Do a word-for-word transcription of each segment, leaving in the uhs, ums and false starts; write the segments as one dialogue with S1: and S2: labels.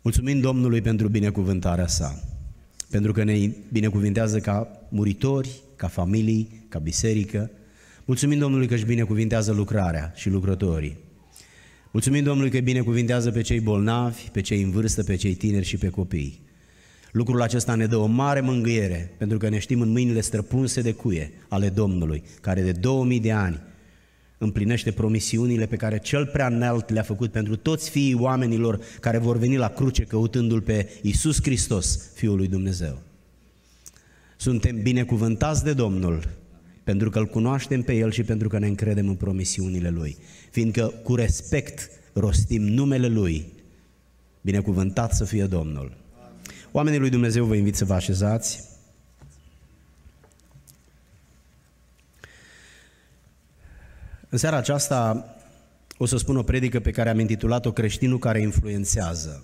S1: Mulțumim Domnului pentru binecuvântarea sa, pentru că ne binecuvintează ca muritori, ca familii, ca biserică. Mulțumim Domnului că își binecuvintează lucrarea și lucrătorii. Mulțumim Domnului că îi binecuvintează pe cei bolnavi, pe cei în vârstă, pe cei tineri și pe copii. Lucrul acesta ne dă o mare mângâiere, pentru că ne știm în mâinile străpunse de cuie ale Domnului, care de două mii de ani împlinește promisiunile pe care Cel Prea Înalt le-a făcut pentru toți fiii oamenilor care vor veni la cruce căutându-L pe Iisus Hristos, Fiul lui Dumnezeu. Suntem binecuvântați de Domnul pentru că Îl cunoaștem pe El și pentru că ne încredem în promisiunile Lui, fiindcă cu respect rostim numele Lui. Binecuvântat să fie Domnul! Oamenii lui Dumnezeu, vă invit să vă așezați. În seara aceasta o să spun o predică pe care am intitulat-o Creștinul care influențează.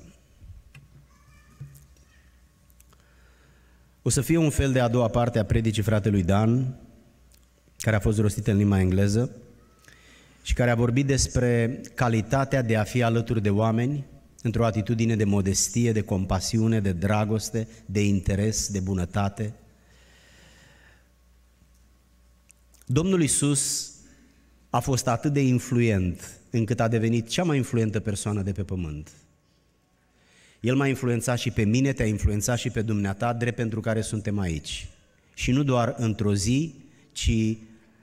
S1: O să fie un fel de a doua parte a predicii fratelui Dan, care a fost rostită în limba engleză și care a vorbit despre calitatea de a fi alături de oameni într-o atitudine de modestie, de compasiune, de dragoste, de interes, de bunătate. Domnul Iisus a fost atât de influent încât a devenit cea mai influentă persoană de pe pământ. El m-a influențat și pe mine, te-a influențat și pe dumneata, drept pentru care suntem aici. Și nu doar într-o zi, ci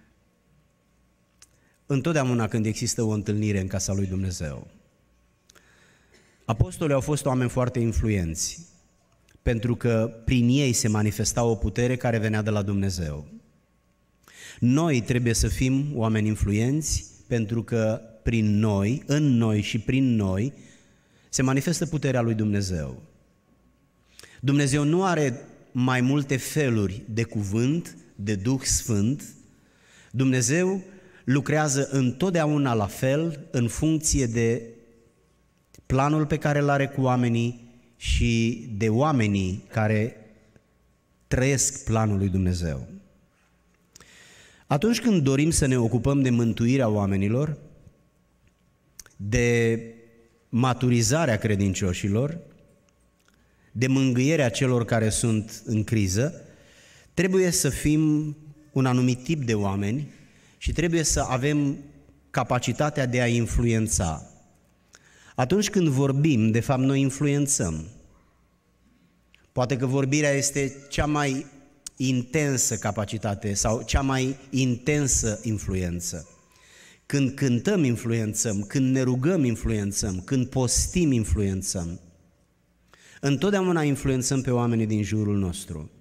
S1: întotdeauna când există o întâlnire în casa lui Dumnezeu. Apostolii au fost oameni foarte influenți, pentru că prin ei se manifesta o putere care venea de la Dumnezeu. Noi trebuie să fim oameni influenți, pentru că prin noi, în noi și prin noi, se manifestă puterea lui Dumnezeu. Dumnezeu nu are mai multe feluri de cuvânt, de Duh Sfânt. Dumnezeu lucrează întotdeauna la fel, în funcție de planul pe care îl are cu oamenii și de oamenii care trăiesc planul lui Dumnezeu. Atunci când dorim să ne ocupăm de mântuirea oamenilor, de maturizarea credincioșilor, de mângâierea celor care sunt în criză, trebuie să fim un anumit tip de oameni și trebuie să avem capacitatea de a influența. Atunci când vorbim, de fapt, noi influențăm. Poate că vorbirea este cea mai intensă capacitate sau cea mai intensă influență. Când cântăm, influențăm, când ne rugăm, influențăm, când postim, influențăm. Întotdeauna influențăm pe oamenii din jurul nostru.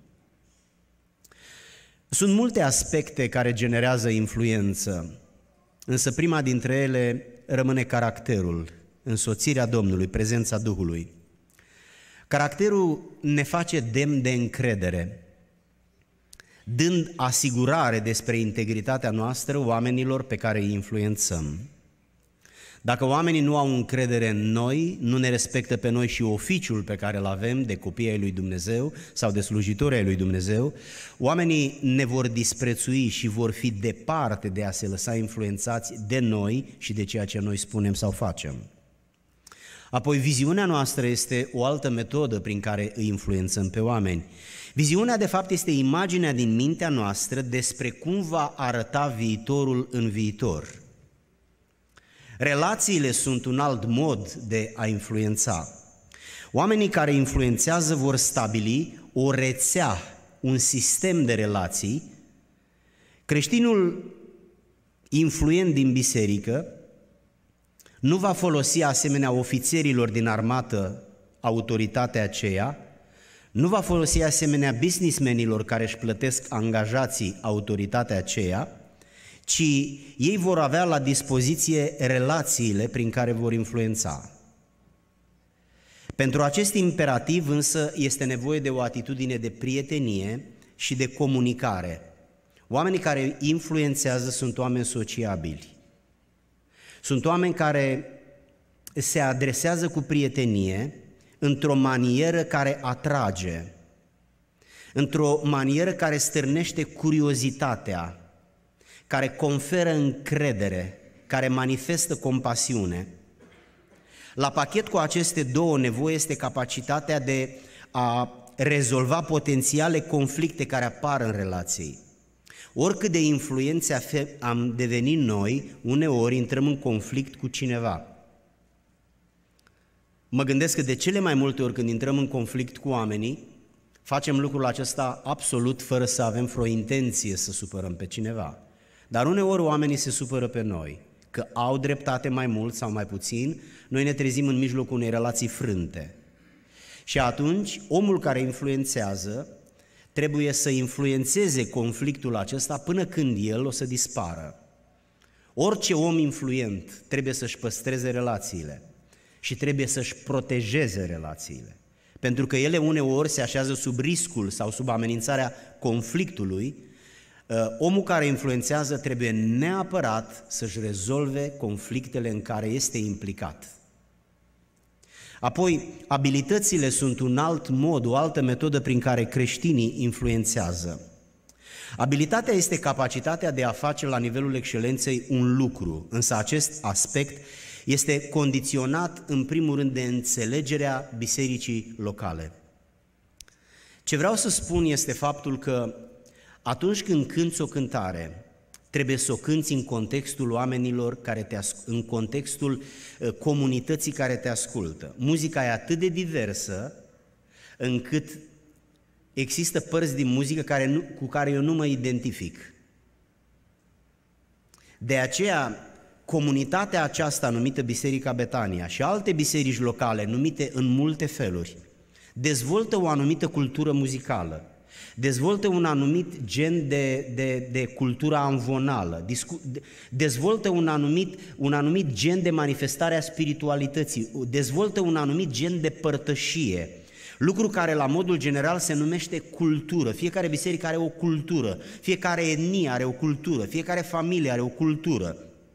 S1: Sunt multe aspecte care generează influență, însă prima dintre ele rămâne caracterul, însoțirea Domnului, prezența Duhului. Caracterul ne face demn de încredere, dând asigurare despre integritatea noastră oamenilor pe care îi influențăm. Dacă oamenii nu au încredere în noi, nu ne respectă pe noi și oficiul pe care îl avem de copii ai lui Dumnezeu sau de slujitori ai lui Dumnezeu, oamenii ne vor disprețui și vor fi departe de a se lăsa influențați de noi și de ceea ce noi spunem sau facem. Apoi, viziunea noastră este o altă metodă prin care îi influențăm pe oameni. Viziunea, de fapt, este imaginea din mintea noastră despre cum va arăta viitorul în viitor. Relațiile sunt un alt mod de a influența. Oamenii care influențează vor stabili o rețea, un sistem de relații. Creștinul influent din biserică nu va folosi asemenea ofițerilor din armată autoritatea aceea, nu va folosi asemenea businessmenilor care își plătesc angajații autoritatea aceea, ci ei vor avea la dispoziție relațiile prin care vor influența. Pentru acest imperativ însă este nevoie de o atitudine de prietenie și de comunicare. Oamenii care influențează sunt oameni sociabili. Sunt oameni care se adresează cu prietenie într-o manieră care atrage, într-o manieră care stârnește curiozitatea, care conferă încredere, care manifestă compasiune. La pachet cu aceste două nevoi este capacitatea de a rezolva potențiale conflicte care apar în relații. Oricât de influenți am devenit noi, uneori intrăm în conflict cu cineva. Mă gândesc că de cele mai multe ori când intrăm în conflict cu oamenii, facem lucrul acesta absolut fără să avem vreo intenție să supărăm pe cineva. Dar uneori oamenii se supără pe noi, că au dreptate mai mult sau mai puțin, noi ne trezim în mijlocul unei relații frânte. Și atunci, omul care influențează trebuie să influențeze conflictul acesta până când el o să dispară. Orice om influent trebuie să-și păstreze relațiile și trebuie să-și protejeze relațiile, pentru că ele uneori se așează sub riscul sau sub amenințarea conflictului. Omul care influențează trebuie neapărat să-și rezolve conflictele în care este implicat. Apoi, abilitățile sunt un alt mod, o altă metodă prin care creștinii influențează. Abilitatea este capacitatea de a face la nivelul excelenței un lucru, însă acest aspect este condiționat în primul rând de înțelegerea bisericii locale. Ce vreau să spun este faptul că atunci când cânți o cântare, trebuie să o cânți în contextul oamenilor care te asc- în contextul uh, comunității care te ascultă. Muzica e atât de diversă încât există părți din muzică care nu, cu care eu nu mă identific. De aceea, comunitatea aceasta numită Biserica Betania și alte biserici locale numite în multe feluri dezvoltă o anumită cultură muzicală, dezvoltă un anumit gen de, de, de cultură amvonală, discu, dezvoltă un anumit, un anumit gen de manifestare a spiritualității, dezvoltă un anumit gen de părtășie, lucru care la modul general se numește cultură. Fiecare biserică are o cultură, fiecare etnie are o cultură, fiecare familie are o cultură.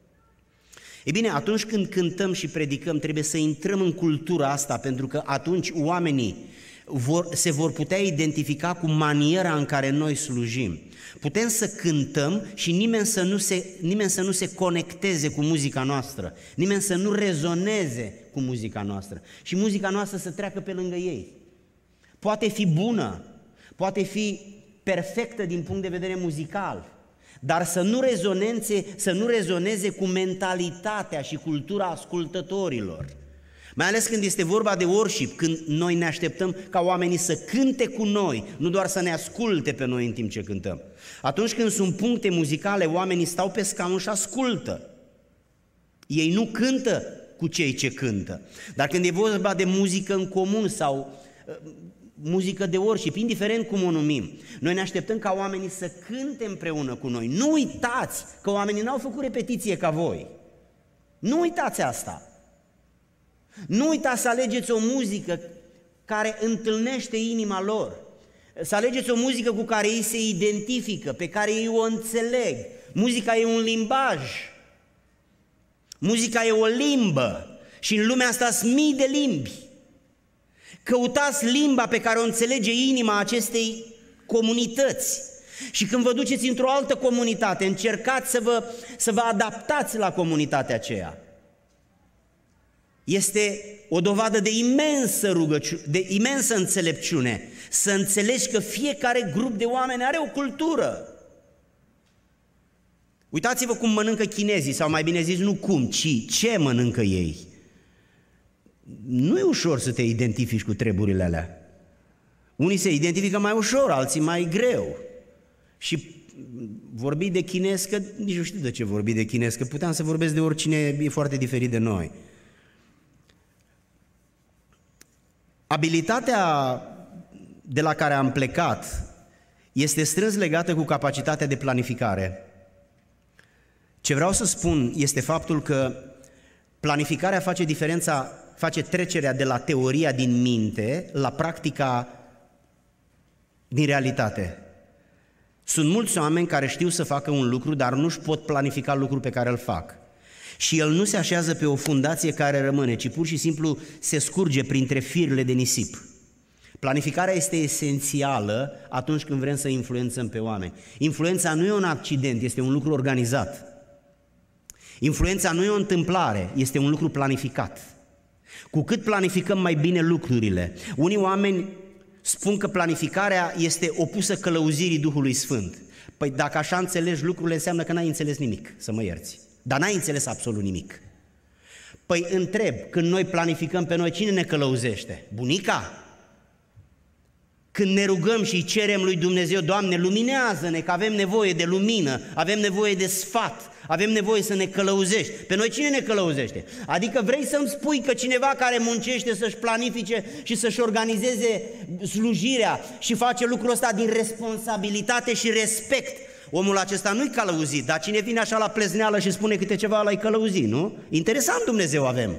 S1: Ei bine, atunci când cântăm și predicăm, trebuie să intrăm în cultura asta, pentru că atunci oamenii vor, se vor putea identifica cu maniera în care noi slujim. Putem să cântăm și nimeni să nu se, nimeni să nu se conecteze cu muzica noastră, nimeni să nu rezoneze cu muzica noastră și muzica noastră să treacă pe lângă ei. Poate fi bună, poate fi perfectă din punct de vedere muzical, dar să nu rezoneze, să nu rezoneze cu mentalitatea și cultura ascultătorilor. Mai ales când este vorba de worship, când noi ne așteptăm ca oamenii să cânte cu noi, nu doar să ne asculte pe noi în timp ce cântăm. Atunci când sunt puncte muzicale, oamenii stau pe scaun și ascultă. Ei nu cântă cu cei ce cântă. Dar când e vorba de muzică în comun sau uh, muzică de worship, indiferent cum o numim, noi ne așteptăm ca oamenii să cânte împreună cu noi. Nu uitați că oamenii n-au făcut repetiție ca voi. Nu uitați asta. Nu uitați să alegeți o muzică care întâlnește inima lor, să alegeți o muzică cu care ei se identifică, pe care ei o înțeleg. Muzica e un limbaj, muzica e o limbă și în lumea asta sunt mii de limbi. Căutați limba pe care o înțelege inima acestei comunități și când vă duceți într-o altă comunitate, încercați să vă, să vă adaptați la comunitatea aceea. Este o dovadă de imensă rugăciune, de imensă înțelepciune, să înțelegi că fiecare grup de oameni are o cultură. Uitați-vă cum mănâncă chinezii, sau mai bine zis, nu cum, ci ce mănâncă ei. Nu e ușor să te identifici cu treburile alea. Unii se identifică mai ușor, alții mai greu. Și vorbi de chinez, că nici nu știu de ce vorbi de chinez, că puteam să vorbesc de oricine, e foarte diferit de noi. Abilitatea de la care am plecat este strâns legată cu capacitatea de planificare. Ce vreau să spun este faptul că planificarea face diferența, face trecerea de la teoria din minte la practica din realitate. Sunt mulți oameni care știu să facă un lucru, dar nu-și pot planifica lucrul pe care îl fac. Și el nu se așează pe o fundație care rămâne, ci pur și simplu se scurge printre firele de nisip. Planificarea este esențială atunci când vrem să influențăm pe oameni. Influența nu e un accident, este un lucru organizat. Influența nu e o întâmplare, este un lucru planificat. Cu cât planificăm mai bine lucrurile. Unii oameni spun că planificarea este opusă călăuzirii Duhului Sfânt. Păi dacă așa înțelegi lucrurile, înseamnă că n-ai înțeles nimic, să mă ierți. Dar n-ai înțeles absolut nimic. Păi întreb, când noi planificăm pe noi, cine ne călăuzește? Bunica? Când ne rugăm și îi cerem lui Dumnezeu, Doamne, luminează-ne, că avem nevoie de lumină, avem nevoie de sfat, avem nevoie să ne călăuzești. Pe noi cine ne călăuzește? Adică vrei să-mi spui că cineva care muncește să-și planifice și să-și organizeze slujirea și face lucrul ăsta din responsabilitate și respect, omul acesta nu-i călăuzit, dar cine vine așa la plezneală și spune câte ceva, ăla-i călăuzit, nu? Interesant Dumnezeu avem.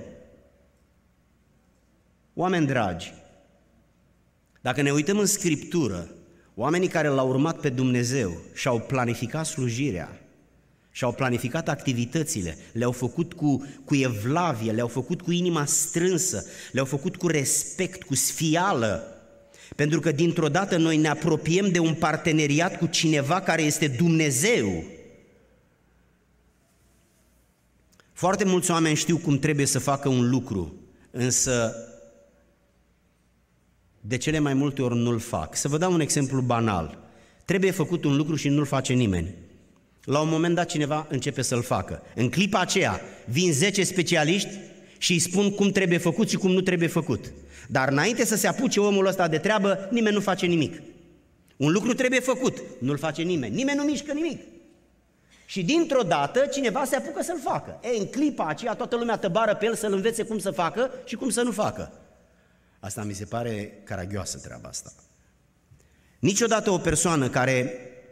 S1: Oameni dragi, dacă ne uităm în Scriptură, oamenii care l-au urmat pe Dumnezeu și-au planificat slujirea, și-au planificat activitățile, le-au făcut cu, cu evlavie, le-au făcut cu inima strânsă, le-au făcut cu respect, cu sfială, pentru că dintr-o dată noi ne apropiem de un parteneriat cu cineva care este Dumnezeu. Foarte mulți oameni știu cum trebuie să facă un lucru, însă de cele mai multe ori nu-l fac. Să vă dau un exemplu banal. Trebuie făcut un lucru și nu-l face nimeni. La un moment dat cineva începe să-l facă. În clipa aceea vin zece specialiști și îi spun cum trebuie făcut și cum nu trebuie făcut. Dar înainte să se apuce omul ăsta de treabă, nimeni nu face nimic. Un lucru trebuie făcut, nu-l face nimeni. Nimeni nu mișcă nimic. Și dintr-o dată cineva se apucă să-l facă. Ei, în clipa aceea toată lumea tăbară pe el să-l învețe cum să facă și cum să nu facă. Asta mi se pare caragioasă treaba asta. Niciodată o persoană care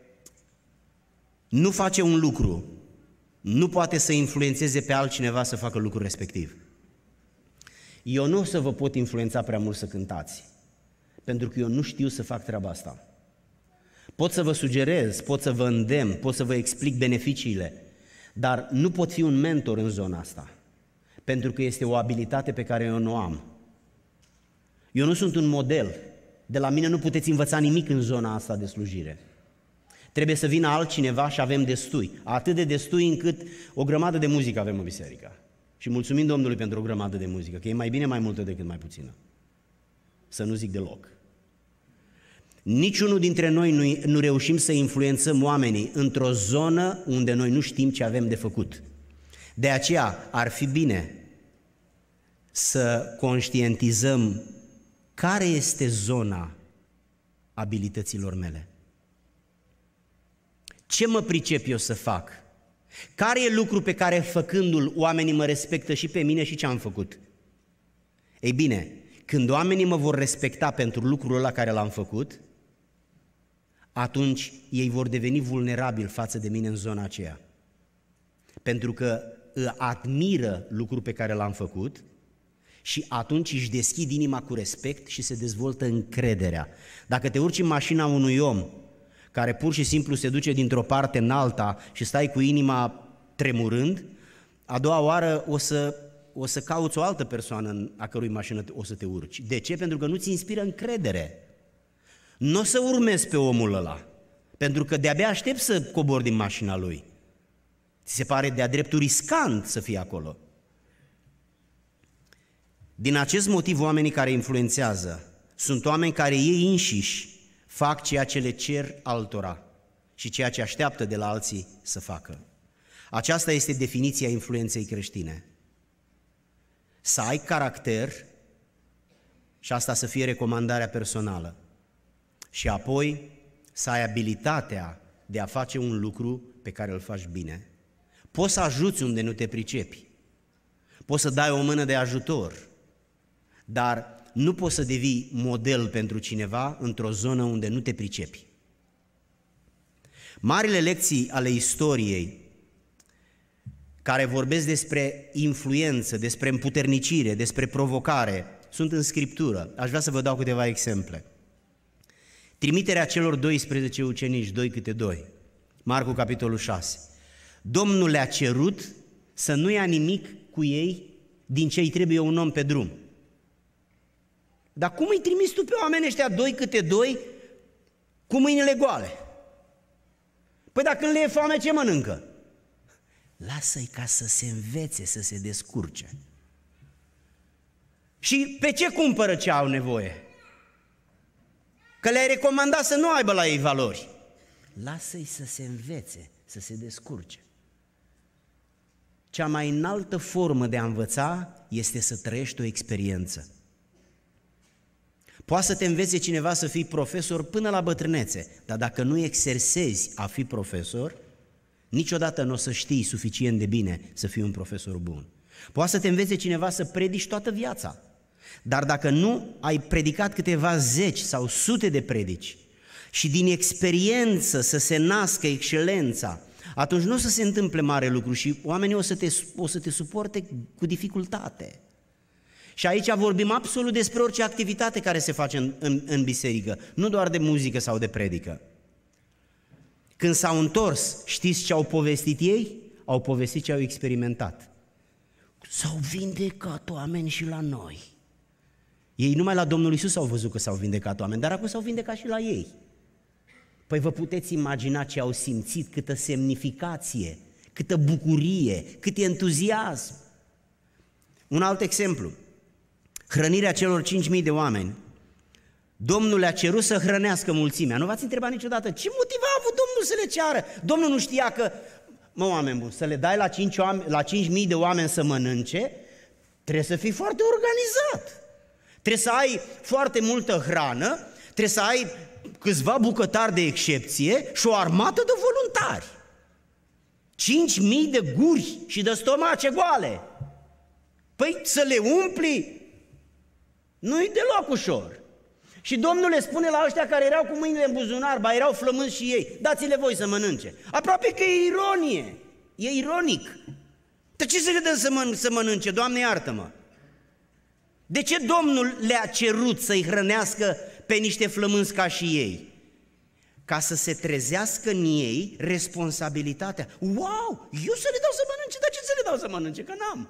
S1: nu face un lucru nu poate să influențeze pe altcineva să facă lucrul respectiv. Eu nu o să vă pot influența prea mult să cântați, pentru că eu nu știu să fac treaba asta. Pot să vă sugerez, pot să vă îndemn, pot să vă explic beneficiile, dar nu pot fi un mentor în zona asta, pentru că este o abilitate pe care eu nu o am. Eu nu sunt un model, de la mine nu puteți învăța nimic în zona asta de slujire. Trebuie să vină altcineva și avem destui, atât de destui încât o grămadă de muzică avem în biserică. Și mulțumim Domnului pentru o grămadă de muzică, că e mai bine mai multă decât mai puțină. Să nu zic deloc. Niciunul dintre noi nu, nu reușim să influențăm oamenii într-o zonă unde noi nu știm ce avem de făcut. De aceea ar fi bine să conștientizăm care este zona abilităților mele. Ce mă pricep eu să fac? Care e lucru pe care făcându-l oamenii mă respectă și pe mine și ce am făcut? Ei bine, când oamenii mă vor respecta pentru lucrul ăla care l-am făcut, atunci ei vor deveni vulnerabili față de mine în zona aceea. Pentru că admiră lucrul pe care l-am făcut și atunci își deschid inima cu respect și se dezvoltă încrederea. Dacă te urci în mașina unui om care pur și simplu se duce dintr-o parte în alta și stai cu inima tremurând, a doua oară o să, o să cauți o altă persoană a cărui mașină o să te urci. De ce? Pentru că nu-ți inspiră încredere. Nu o să urmezi pe omul ăla, pentru că de-abia aștept să cobori din mașina lui. Ți se pare de-a dreptul riscant să fii acolo. Din acest motiv, oamenii care influențează sunt oameni care ei înșiși fac ceea ce le cer altora și ceea ce așteaptă de la alții să facă. Aceasta este definiția influenței creștine. Să ai caracter și asta să fie recomandarea personală. Și apoi să ai abilitatea de a face un lucru pe care îl faci bine. Poți să ajuți unde nu te pricepi. Poți să dai o mână de ajutor, dar nu poți să devii model pentru cineva într-o zonă unde nu te pricepi. Marile lecții ale istoriei care vorbesc despre influență, despre împuternicire, despre provocare, sunt în Scriptură. Aș vrea să vă dau câteva exemple. Trimiterea celor doisprezece ucenici, doi câte doi, Marcu capitolul șase. Domnul le-a cerut să nu ia nimic cu ei din ce îi trebuie un om pe drum. Dar cum îi trimiți tu pe oamenii ăștia doi câte doi cu mâinile goale? Păi dacă le e foame, ce mănâncă? Lasă-i ca să se învețe, să se descurce. Și pe ce cumpără ce au nevoie? Că le-ai recomandat să nu aibă la ei valori. Lasă-i să se învețe, să se descurce. Cea mai înaltă formă de a învăța este să trăiești o experiență. Poate să te învețe cineva să fii profesor până la bătrânețe, dar dacă nu exersezi a fi profesor, niciodată nu o să știi suficient de bine să fii un profesor bun. Poate să te învețe cineva să predici toată viața, dar dacă nu ai predicat câteva zeci sau sute de predici și din experiență să se nască excelența, atunci nu o să se întâmple mare lucru și oamenii o să te, o să te suporte cu dificultate. Și aici vorbim absolut despre orice activitate care se face în, în, în biserică, nu doar de muzică sau de predică. Când s-au întors, știți ce au povestit ei? Au povestit ce au experimentat. S-au vindecat oameni și la noi. Ei numai la Domnul Iisus au văzut că s-au vindecat oameni, dar acum s-au vindecat și la ei. Păi vă puteți imagina ce au simțit, câtă semnificație, câtă bucurie, cât entuziasm. Un alt exemplu, hrănirea celor cinci mii de oameni. Domnul le-a cerut să hrănească mulțimea. Nu v-ați întrebat niciodată ce motiv a avut Domnul să le ceară? Domnul nu știa că, mă, oameni buni, să le dai la cinci, la cinci mii de oameni să mănânce, trebuie să fii foarte organizat. Trebuie să ai foarte multă hrană, trebuie să ai câțiva bucătari de excepție și o armată de voluntari. cinci mii de guri și de stomace goale. Păi să le umpli nu-i deloc ușor. Și Domnul le spune la ăștia care erau cu mâinile în buzunar, ba erau flămânzi și ei, dați-le voi să mănânce. Aproape că e ironie, e ironic. De ce să le dăm să, măn- să mănânce, Doamne iartă-mă? De ce Domnul le-a cerut să-i hrănească pe niște flămânzi ca și ei? Ca să se trezească în ei responsabilitatea. Wow, eu să le dau să mănânce, dar ce să le dau să mănânce, că n-am.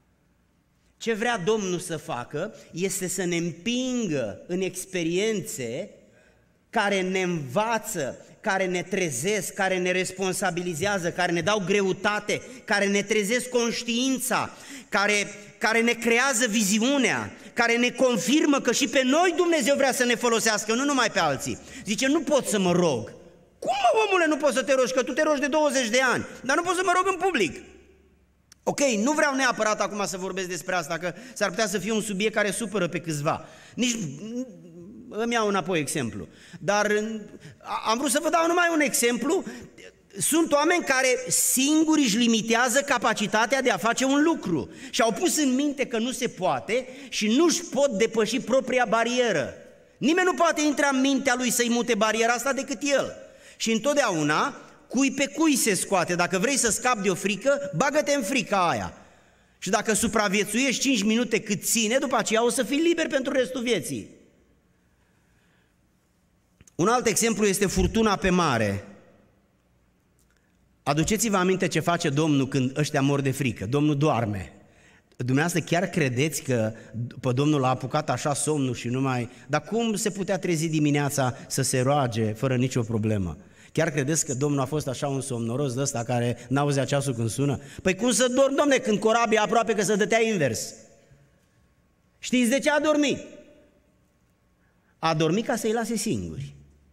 S1: Ce vrea Domnul să facă este să ne împingă în experiențe care ne învață, care ne trezesc, care ne responsabilizează, care ne dau greutate, care ne trezesc conștiința, care, care ne creează viziunea, care ne confirmă că și pe noi Dumnezeu vrea să ne folosească, nu numai pe alții. Zice, nu pot să mă rog. Cum, mă, omule, nu poți să te rogi? Că tu te rogi de douăzeci de ani, dar nu pot să mă rog în public. Ok, nu vreau neapărat acum să vorbesc despre asta, că s-ar putea să fie un subiect care supără pe câțiva. Nici îmi iau înapoi exemplu. Dar am vrut să vă dau numai un exemplu. Sunt oameni care singuri își limitează capacitatea de a face un lucru și au pus în minte că nu se poate și nu își pot depăși propria barieră. Nimeni nu poate intra în mintea lui să-i mute bariera asta decât el. Și întotdeauna cui pe cui se scoate. Dacă vrei să scapi de o frică, bagă-te în frica aia. Și dacă supraviețuiești cinci minute cât ține, după aceea o să fii liber pentru restul vieții. Un alt exemplu este furtuna pe mare. Aduceți-vă aminte ce face Domnul când ăștia mor de frică. Domnul doarme. Dumneavoastră chiar credeți că pe Domnul a apucat așa somnul și numai... Dar cum se putea trezi dimineața să se roage fără nicio problemă? Chiar credeți că Domnul a fost așa un somnoros de ăsta care n-auzea ceasul când sună? Păi cum să dormi, Domne, când corabia aproape că se dătea invers? Știți de ce a dormit? A dormit ca să-i lase singuri.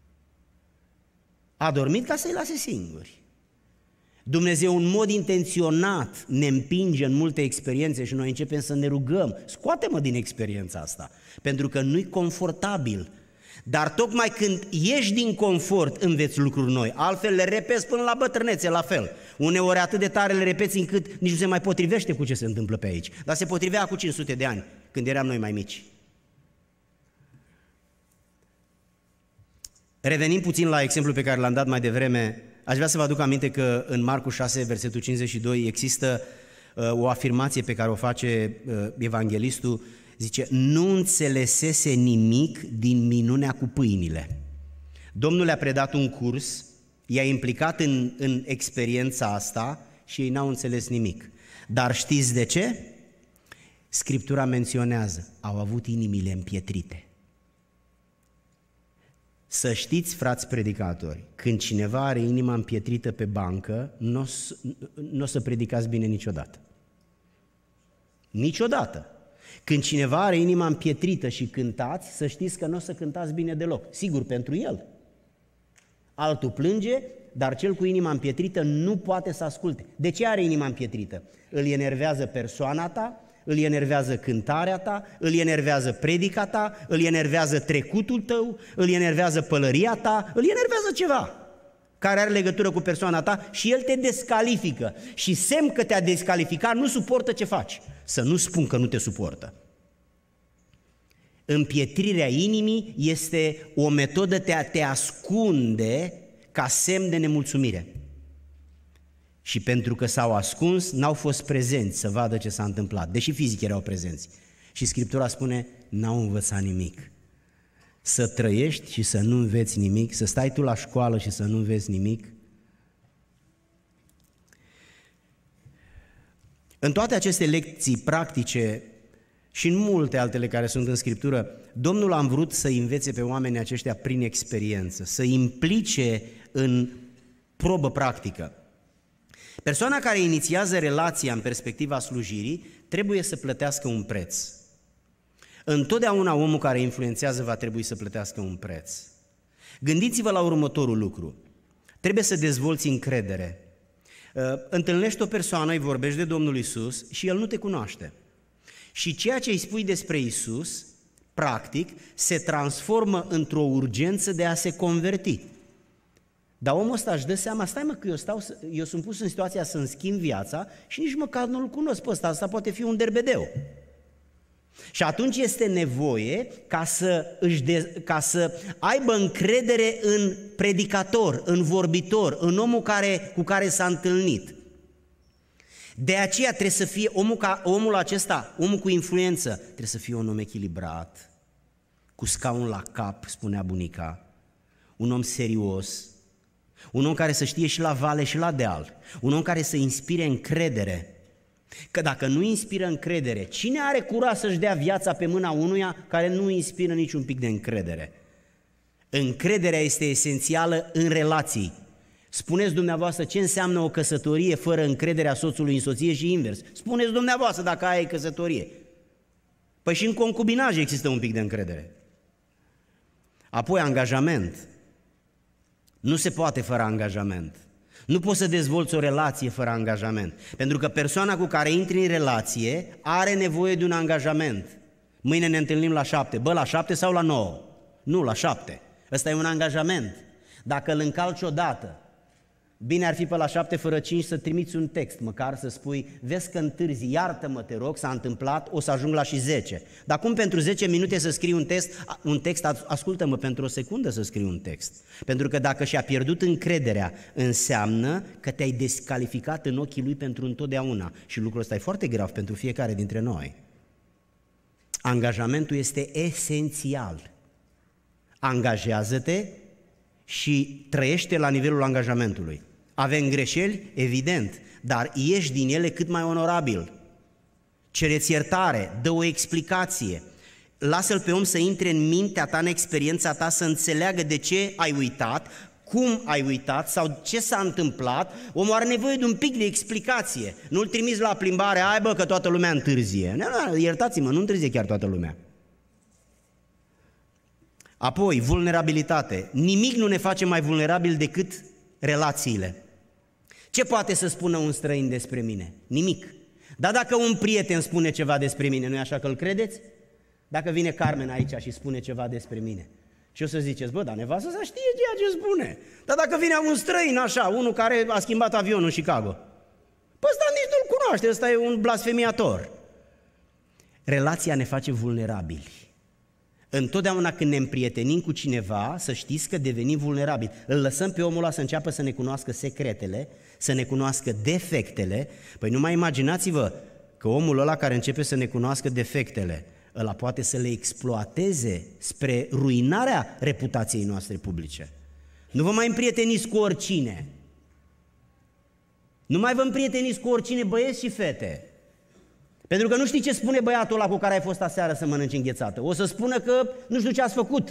S1: A dormit ca să-i lase singuri. Dumnezeu în mod intenționat ne împinge în multe experiențe și noi începem să ne rugăm. Scoate-mă din experiența asta, pentru că nu-i confortabil. Dar tocmai când ieși din confort, înveți lucruri noi, altfel le repeți până la bătrânețe, la fel. Uneori atât de tare le repeți încât nici nu se mai potrivește cu ce se întâmplă pe aici. Dar se potrivea cu cinci sute de ani, când eram noi mai mici. Revenim puțin la exemplul pe care l-am dat mai devreme. Aș vrea să vă aduc aminte că în Marcu șase, versetul cincizeci și doi, există uh, o afirmație pe care o face uh, evanghelistul. Zice, nu înțelesese nimic din minunea cu pâinile. Domnul le-a predat un curs, i-a implicat în, în experiența asta și ei n-au înțeles nimic. Dar știți de ce? Scriptura menționează, au avut inimile împietrite. Să știți, frați predicatori, când cineva are inima împietrită pe bancă, nu o să, n-o să predicați bine niciodată. Niciodată. Când cineva are inima împietrită și cântați, să știți că nu o să cântați bine deloc. Sigur, pentru el. Altul plânge, dar cel cu inima împietrită nu poate să asculte. De ce are inima împietrită? Îl enervează persoana ta, îl enervează cântarea ta, îl enervează predica ta, îl enervează trecutul tău, îl enervează pălăria ta, îl enervează ceva care are legătură cu persoana ta și el te descalifică. Și semn că te-a descalificat, nu suportă ce faci. Să nu spun că nu te suportă. Împietrirea inimii este o metodă de a te ascunde ca semn de nemulțumire. Și pentru că s-au ascuns, n-au fost prezenți să vadă ce s-a întâmplat, deși fizic erau prezenți. Și Scriptura spune, n-au învățat nimic. Să trăiești și să nu înveți nimic, să stai tu la școală și să nu înveți nimic. În toate aceste lecții practice și în multe altele care sunt în Scriptură, Domnul a vrut să învețe pe oamenii aceștia prin experiență, să implice în probă practică. Persoana care inițiază relația în perspectiva slujirii trebuie să plătească un preț. Întotdeauna omul care influențează va trebui să plătească un preț. Gândiți-vă la următorul lucru. Trebuie să dezvolți încredere. Întâlnești o persoană, îi vorbești de Domnul Iisus și el nu te cunoaște. Și ceea ce îi spui despre Iisus, practic, se transformă într-o urgență de a se converti. Dar omul ăsta își dă seama, stai mă că eu, stau, eu sunt pus în situația să-mi schimb viața și nici măcar nu-l cunosc pe ăsta, asta poate fi un derbedeu. Și atunci este nevoie ca să, își de, ca să aibă încredere în predicator, în vorbitor, în omul care, cu care s-a întâlnit. De aceea trebuie să fie omul, ca, omul acesta, omul cu influență, trebuie să fie un om echilibrat, cu scaun la cap, spunea bunica, un om serios, un om care să știe și la vale și la deal, un om care să inspire încredere. Că dacă nu inspiră încredere, cine are curaj să-și dea viața pe mâna unuia care nu inspiră niciun pic de încredere? Încrederea este esențială în relații. Spuneți dumneavoastră ce înseamnă o căsătorie fără încrederea soțului în soție și invers. Spuneți dumneavoastră dacă aia e căsătorie. Păi și în concubinaj există un pic de încredere. Apoi angajament. Nu se poate fără angajament. Nu poți să dezvolți o relație fără angajament, pentru că persoana cu care intri în relație are nevoie de un angajament. Mâine ne întâlnim la șapte, bă, la șapte sau la nouă? Nu, la șapte. Ăsta e un angajament. Dacă îl încalci odată, bine ar fi pe la șapte fără cinci să trimiți un text, măcar să spui, vezi că întârzi, iartă-mă, te rog, s-a întâmplat, o să ajung la și zece. Dar cum pentru zece minute să scrii un text, un text, ascultă-mă, pentru o secundă să scrii un text. Pentru că dacă și-a pierdut încrederea, înseamnă că te-ai descalificat în ochii lui pentru întotdeauna. Și lucrul ăsta e foarte grav pentru fiecare dintre noi. Angajamentul este esențial. Angajează-te și trăiește la nivelul angajamentului. Avem greșeli? Evident, dar ieși din ele cât mai onorabil. Cereți iertare, dă o explicație, lasă-l pe om să intre în mintea ta, în experiența ta, să înțeleagă de ce ai uitat, cum ai uitat sau ce s-a întâmplat. Omul are nevoie de un pic de explicație. Nu-l trimiți la plimbare, ai bă că toată lumea întârzie. Nu, nu, iertați-mă, nu întârzie chiar toată lumea. Apoi, vulnerabilitate. Nimic nu ne face mai vulnerabil decât relațiile. Ce poate să spună un străin despre mine? Nimic. Dar dacă un prieten spune ceva despre mine, nu-i așa că îl credeți? Dacă vine Carmen aici și spune ceva despre mine, și o să ziceți, bă, dar nevastă să știe ceea ce spune. Dar dacă vine un străin așa, unul care a schimbat avionul în Chicago, păi ăsta nici nu-l cunoaște, ăsta e un blasfemiator. Relația ne face vulnerabili. Întotdeauna când ne împrietenim cu cineva, să știți că devenim vulnerabili. Îl lăsăm pe omul ăla să înceapă să ne cunoască secretele, să ne cunoască defectele. Păi nu mai imaginați-vă că omul ăla care începe să ne cunoască defectele, ăla poate să le exploateze spre ruinarea reputației noastre publice. Nu vă mai împrieteniți cu oricine. Nu mai vă împrieteniți cu oricine, băieți și fete. Pentru că nu știi ce spune băiatul ăla cu care ai fost aseară să mănânci înghețată. O să spună că nu știu ce ați făcut.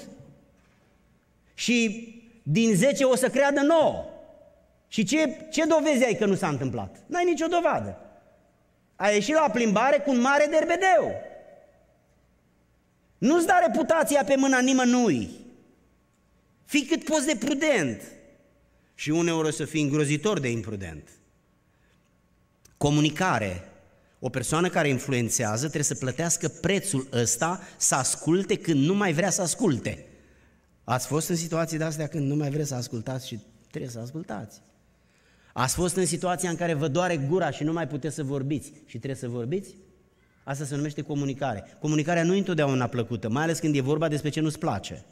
S1: Și din zece o să creadă nouă. Și ce, ce dovezi ai că nu s-a întâmplat? N-ai nicio dovadă. Ai ieșit la plimbare cu un mare derbedeu. Nu-ți da reputația pe mâna nimănui. Fii cât poți de prudent. Și uneori o să fii îngrozitor de imprudent. Comunicare. O persoană care influențează trebuie să plătească prețul ăsta, să asculte când nu mai vrea să asculte. Ați fost în situații de astea când nu mai vreți să ascultați și trebuie să ascultați. Ați fost în situația în care vă doare gura și nu mai puteți să vorbiți și trebuie să vorbiți? Asta se numește comunicare. Comunicarea nu e întotdeauna plăcută, mai ales când e vorba despre ce nu-ți place.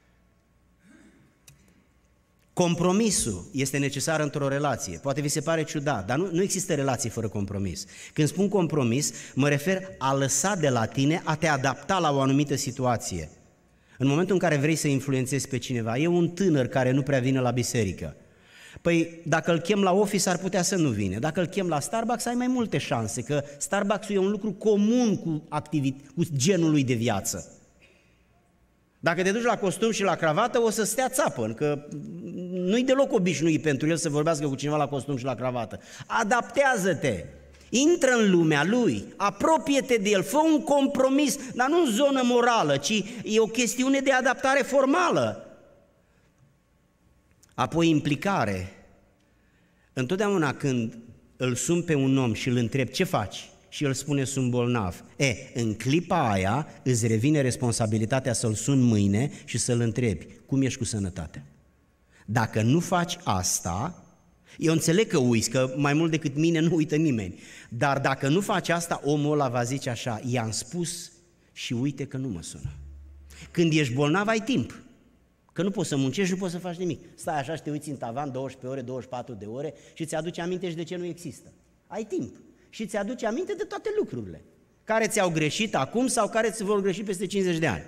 S1: Compromisul este necesar într-o relație. Poate vi se pare ciudat, dar nu, nu există relație fără compromis. Când spun compromis, mă refer a lăsa de la tine, a te adapta la o anumită situație. În momentul în care vrei să influențezi pe cineva, e un tânăr care nu prea vine la biserică. Păi dacă îl chem la office ar putea să nu vină. Dacă îl chem la Starbucks ai mai multe șanse, că Starbucks-ul e un lucru comun cu, activit- cu genul lui de viață. Dacă te duci la costum și la cravată, o să stea țapăn, că nu-i deloc obișnuit pentru el să vorbească cu cineva la costum și la cravată. Adaptează-te, intră în lumea lui, apropie-te de el, fă un compromis, dar nu în zonă morală, ci e o chestiune de adaptare formală. Apoi implicare. Întotdeauna când îl sun pe un om și îl întreb ce faci și el spune sunt bolnav, e, în clipa aia îți revine responsabilitatea să-l suni mâine și să-l întrebi cum ești cu sănătatea. Dacă nu faci asta, eu înțeleg că uiți, că mai mult decât mine nu uită nimeni, dar dacă nu faci asta, omul ăla va zice așa, i-am spus și uite că nu mă sună. Când ești bolnav ai timp. Că nu poți să muncești, nu poți să faci nimic. Stai așa și te uiți în tavan douăsprezece ore, douăzeci și patru de ore și ți aduce aminte și de ce nu există. Ai timp și ți aduce aminte de toate lucrurile care ți-au greșit acum sau care ți vor greși peste cincizeci de ani.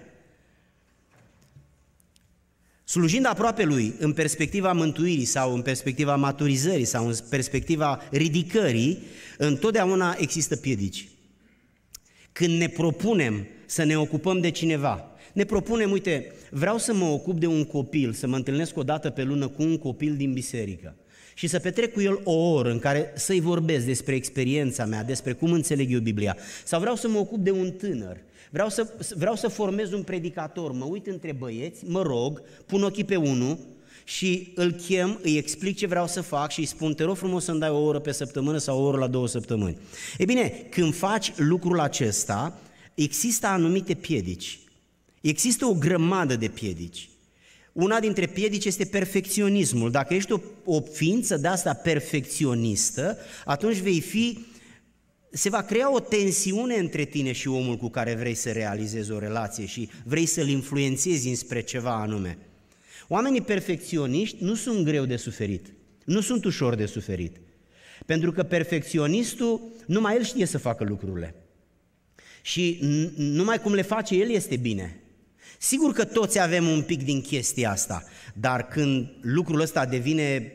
S1: Slujind aproape lui în perspectiva mântuirii sau în perspectiva maturizării sau în perspectiva ridicării, întotdeauna există piedici. Când ne propunem să ne ocupăm de cineva, ne propunem, uite, vreau să mă ocup de un copil, să mă întâlnesc o dată pe lună cu un copil din biserică și să petrec cu el o oră în care să-i vorbesc despre experiența mea, despre cum înțeleg eu Biblia. Sau vreau să mă ocup de un tânăr, vreau să, vreau să formez un predicator, mă uit între băieți, mă rog, pun ochii pe unul și îl chem, îi explic ce vreau să fac și îi spun, te rog frumos să-mi dai o oră pe săptămână sau o oră la două săptămâni. Ei bine, când faci lucrul acesta, există anumite piedici. Există o grămadă de piedici. Una dintre piedici este perfecționismul. Dacă ești o, o ființă de asta perfecționistă, atunci vei fi, se va crea o tensiune între tine și omul cu care vrei să realizezi o relație și vrei să-l influențezi înspre ceva anume. Oamenii perfecționiști nu sunt greu de suferit, nu sunt ușor de suferit, pentru că perfecționistul, numai el știe să facă lucrurile. Și numai cum le face el este bine. Sigur că toți avem un pic din chestia asta, dar când lucrul ăsta devine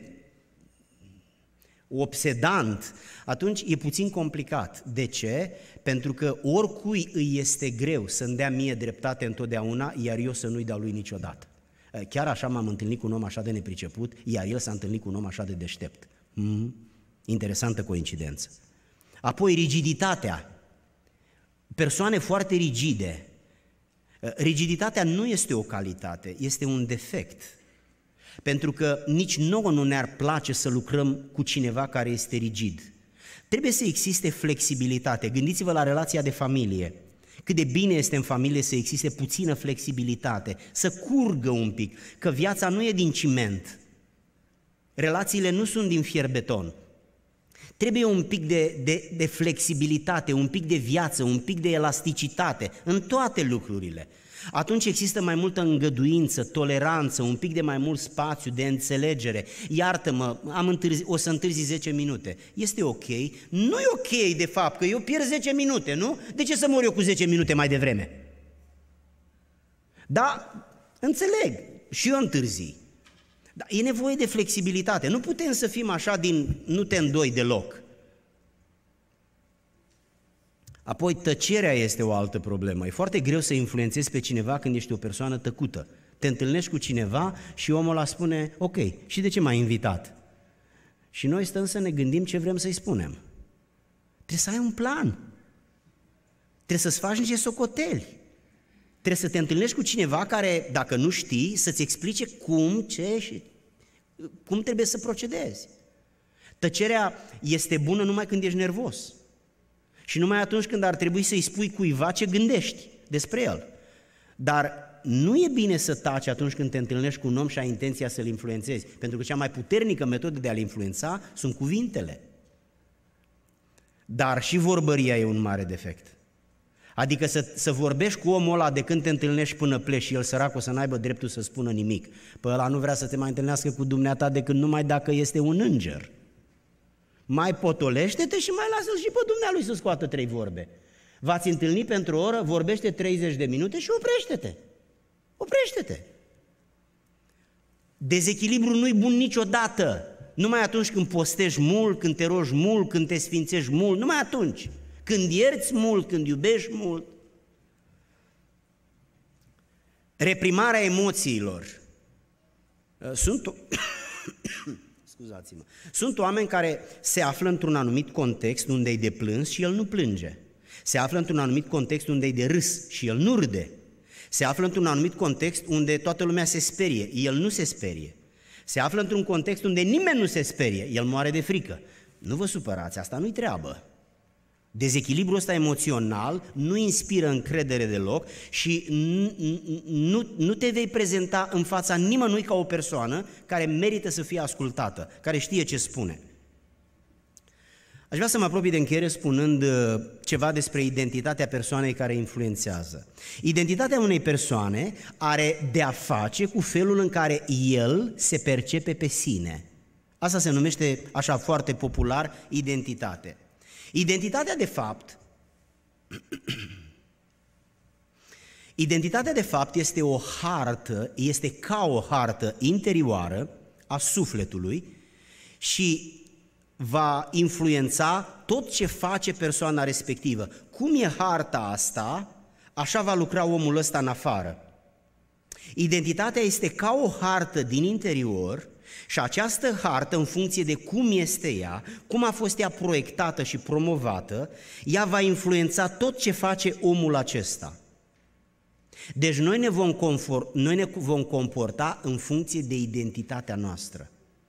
S1: obsedant, atunci e puțin complicat. De ce? Pentru că oricui îi este greu să-mi dea mie dreptate întotdeauna, iar eu să nu-i dau lui niciodată. Chiar așa m-am întâlnit cu un om așa de nepriceput, iar el s-a întâlnit cu un om așa de deștept. Mm? Interesantă coincidență. Apoi rigiditatea. Persoane foarte rigide. Rigiditatea nu este o calitate, este un defect. Pentru că nici nouă nu ne-ar place să lucrăm cu cineva care este rigid. Trebuie să existe flexibilitate. Gândiți-vă la relația de familie. Cât de bine este în familie să existe puțină flexibilitate, să curgă un pic, că viața nu e din ciment. Relațiile nu sunt din fier-beton. Trebuie un pic de, de, de flexibilitate, un pic de viață, un pic de elasticitate în toate lucrurile. Atunci există mai multă îngăduință, toleranță, un pic de mai mult spațiu, de înțelegere. Iartă-mă, am întârzi, o să întârzi zece minute. Este ok? Nu e ok de fapt, că eu pierd zece minute, nu? De ce să mor eu cu zece minute mai devreme? Da, înțeleg, și eu întârzi. Dar e nevoie de flexibilitate, nu putem să fim așa din nu te îndoi deloc. Apoi tăcerea este o altă problemă, e foarte greu să influențezi pe cineva când ești o persoană tăcută. Te întâlnești cu cineva și omul ăla spune, ok, și de ce m-ai invitat? Și noi stăm să ne gândim ce vrem să-i spunem. Trebuie să ai un plan, trebuie să-ți faci niște socoteli. Trebuie să te întâlnești cu cineva care, dacă nu știi, să-ți explice cum, ce și cum trebuie să procedezi. Tăcerea este bună numai când ești nervos și numai atunci când ar trebui să-i spui cuiva ce gândești despre el. Dar nu e bine să taci atunci când te întâlnești cu un om și ai intenția să-l influențezi, pentru că cea mai puternică metodă de a-l influența sunt cuvintele. Dar și vorbăria e un mare defect. Adică să, să vorbești cu omul ăla de când te întâlnești până pleci și el săracul să n-aibă dreptul să spună nimic. Păi ăla nu vrea să te mai întâlnească cu dumneata decât numai dacă este un înger. Mai potolește-te și mai lasă-l și pe dumnealui să scoată trei vorbe. V-ați întâlnit pentru o oră, vorbește treizeci de minute și oprește-te. Oprește-te. Dezechilibru nu-i bun niciodată. Numai atunci când postești mult, când te rogi mult, când te sfințești mult, numai atunci. Când ierți mult, când iubești mult. Reprimarea emoțiilor. Sunt, scuzați-mă, sunt oameni care se află într-un anumit context unde e de plâns și el nu plânge. Se află într-un anumit context unde e de râs și el nu râde. Se află într-un anumit context unde toată lumea se sperie, el nu se sperie. Se află într-un context unde nimeni nu se sperie, el moare de frică. Nu vă supărați, asta nu-i treabă. Dezechilibrul ăsta emoțional nu inspiră încredere deloc și nu, nu, nu te vei prezenta în fața nimănui ca o persoană care merită să fie ascultată, care știe ce spune. Aș vrea să mă apropii de încheiere spunând ceva despre identitatea persoanei care influențează. Identitatea unei persoane are de-a face cu felul în care el se percepe pe sine. Asta se numește, așa foarte popular, identitate. Identitatea de fapt, identitatea de fapt este o hartă, este ca o hartă interioară a sufletului și va influența tot ce face persoana respectivă. Cum e harta asta, așa va lucra omul ăsta în afară. Identitatea este ca o hartă din interior și această hartă, în funcție de cum este ea, cum a fost ea proiectată și promovată, ea va influența tot ce face omul acesta. Deci noi ne vom, conform, noi ne vom comporta în funcție de identitatea noastră.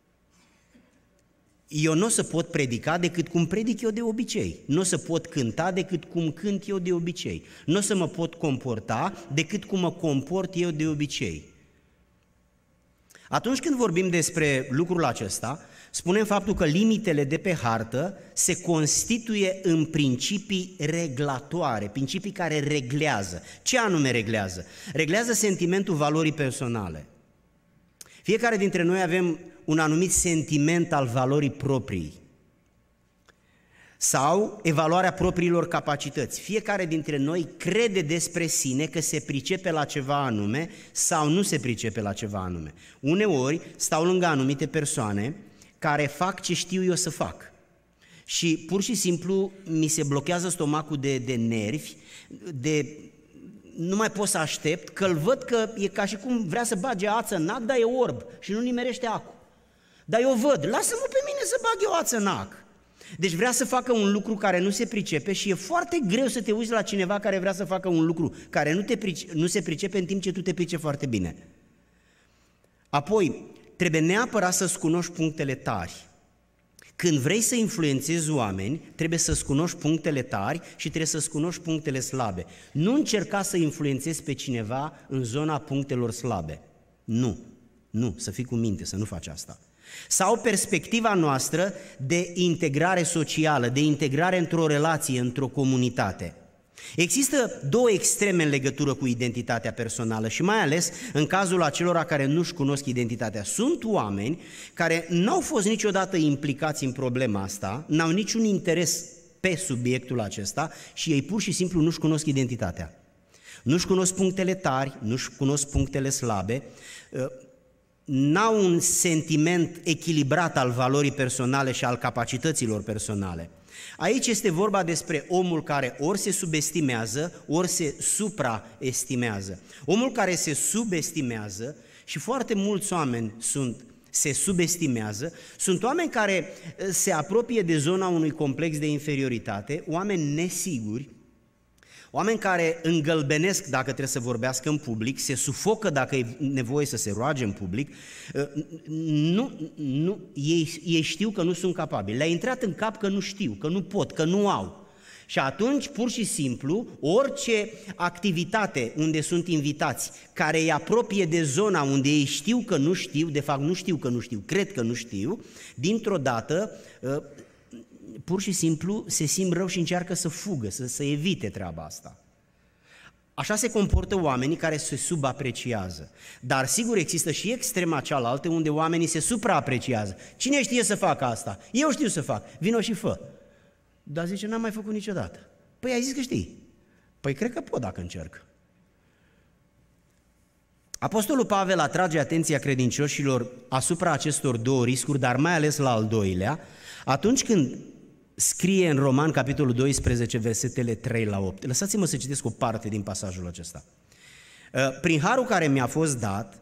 S1: Eu nu o să pot predica decât cum predic eu de obicei, nu o să pot cânta decât cum cânt eu de obicei, nu o să mă pot comporta decât cum mă comport eu de obicei. Atunci când vorbim despre lucrul acesta, spunem faptul că limitele de pe hartă se constituie în principii reglatoare, principii care reglează. Ce anume reglează? Reglează sentimentul valorii personale. Fiecare dintre noi avem un anumit sentiment al valorii proprii sau evaluarea propriilor capacități. Fiecare dintre noi crede despre sine că se pricepe la ceva anume sau nu se pricepe la ceva anume. Uneori stau lângă anumite persoane care fac ce știu eu să fac și pur și simplu mi se blochează stomacul de, de nervi, de nu mai pot să aștept, că îl văd că e ca și cum vrea să bage ață în ac, dar e orb și nu nimerește acul. Dar eu văd, lasă-mă pe mine să bag eu ață în ac. Deci vrea să facă un lucru care nu se pricepe și e foarte greu să te uiți la cineva care vrea să facă un lucru care nu, te price, nu se pricepe în timp ce tu te pricepi foarte bine. Apoi, trebuie neapărat să-ți cunoști punctele tari. Când vrei să influențezi oameni, trebuie să-ți cunoști punctele tari și trebuie să-ți cunoști punctele slabe. Nu încerca să influențezi pe cineva în zona punctelor slabe. Nu, nu, să fii cu minte, să nu faci asta. Sau perspectiva noastră de integrare socială, de integrare într-o relație, într-o comunitate. Există două extreme în legătură cu identitatea personală și mai ales în cazul acelora care nu-și cunosc identitatea. Sunt oameni care n-au fost niciodată implicați în problema asta, n-au niciun interes pe subiectul acesta și ei pur și simplu nu-și cunosc identitatea. Nu-și cunosc punctele tari, nu-și cunosc punctele slabe, n-au un sentiment echilibrat al valorii personale și al capacităților personale. Aici este vorba despre omul care ori se subestimează, ori se supraestimează. Omul care se subestimează, și foarte mulți oameni sunt, se subestimează, sunt oameni care se apropie de zona unui complex de inferioritate, oameni nesiguri, oameni care îngălbenesc dacă trebuie să vorbească în public, se sufocă dacă e nevoie să se roage în public, nu, nu, ei, ei știu că nu sunt capabili. Le-a intrat în cap că nu știu, că nu pot, că nu au. Și atunci, pur și simplu, orice activitate unde sunt invitați, care îi apropie de zona unde ei știu că nu știu, de fapt nu știu că nu știu, cred că nu știu, dintr-o dată, pur și simplu se simt rău și încearcă să fugă, să, să evite treaba asta. Așa se comportă oamenii care se subapreciază. Dar sigur există și extrema cealaltă unde oamenii se supraapreciază. Cine știe să facă asta? Eu știu să fac, vino și fă. Dar zice, n-am mai făcut niciodată. Păi ai zis că știi. Păi cred că pot dacă încerc. Apostolul Pavel atrage atenția credincioșilor asupra acestor două riscuri, dar mai ales la al doilea, atunci când scrie în Roman, capitolul doisprezece, versetele trei la opt. Lăsați-mă să citesc o parte din pasajul acesta. Prin harul care mi-a fost dat,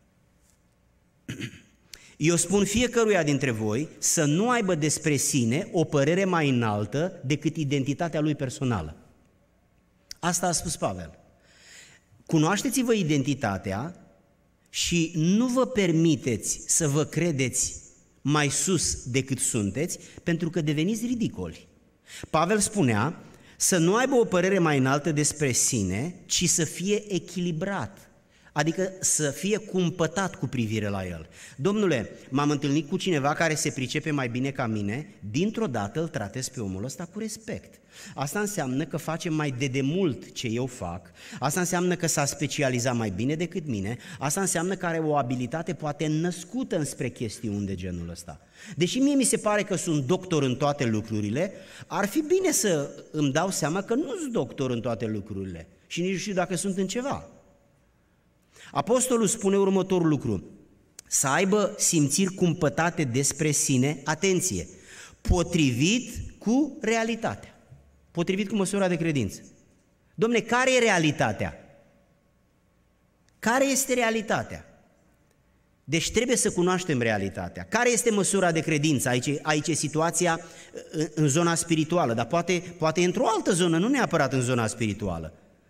S1: eu spun fiecăruia dintre voi să nu aibă despre sine o părere mai înaltă decât identitatea lui personală. Asta a spus Pavel. Cunoașteți-vă identitatea și nu vă permiteți să vă credeți mai sus decât sunteți, pentru că deveniți ridicoli. Pavel spunea să nu aibă o părere mai înaltă despre sine, ci să fie echilibrat, adică să fie cumpătat cu privire la el. Domnule, m-am întâlnit cu cineva care se pricepe mai bine ca mine, dintr-o dată îl tratez pe omul ăsta cu respect. Asta înseamnă că face mai de demult ce eu fac, asta înseamnă că s-a specializat mai bine decât mine, asta înseamnă că are o abilitate poate născută înspre chestiuni de genul ăsta. Deși mie mi se pare că sunt doctor în toate lucrurile, ar fi bine să îmi dau seama că nu sunt doctor în toate lucrurile și nici nu știu dacă sunt în ceva. Apostolul spune următorul lucru, să aibă simțiri cumpătate despre sine, atenție, potrivit cu realitatea, potrivit cu măsura de credință. Dom'le, care e realitatea? Care este realitatea? Deci trebuie să cunoaștem realitatea. Care este măsura de credință? Aici, aici e situația în, în zona spirituală, dar poate, poate într-o altă zonă, nu neapărat în zona spirituală.